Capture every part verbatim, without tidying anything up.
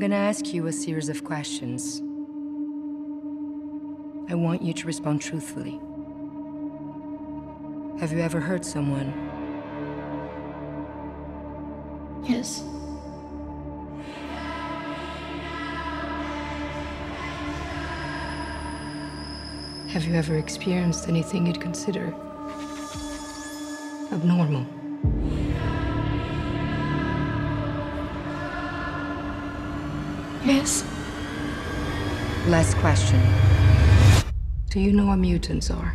gonna ask you a series of questions. I want you to respond truthfully. Have you ever hurt someone? Yes. Have you ever experienced anything you'd consider abnormal? Yes. Last question. Do you know what mutants are?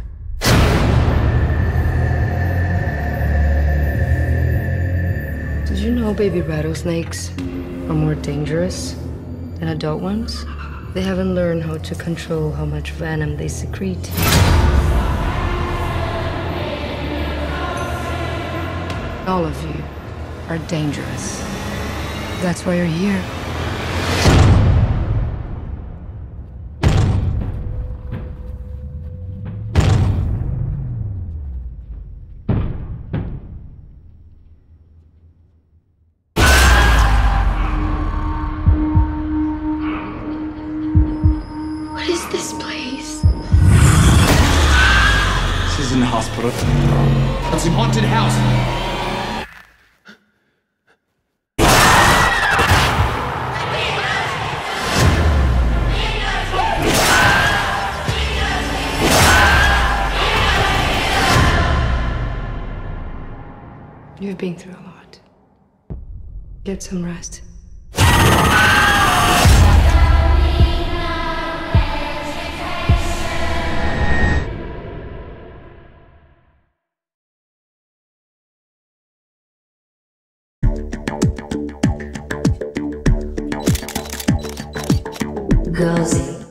Did you know baby rattlesnakes are more dangerous than adult ones? They haven't learned how to control how much venom they secrete. All of you are dangerous. That's why you're here. What is this place? This isn't a hospital. It's a haunted house. You've been through a lot. Get some rest. GOAZY.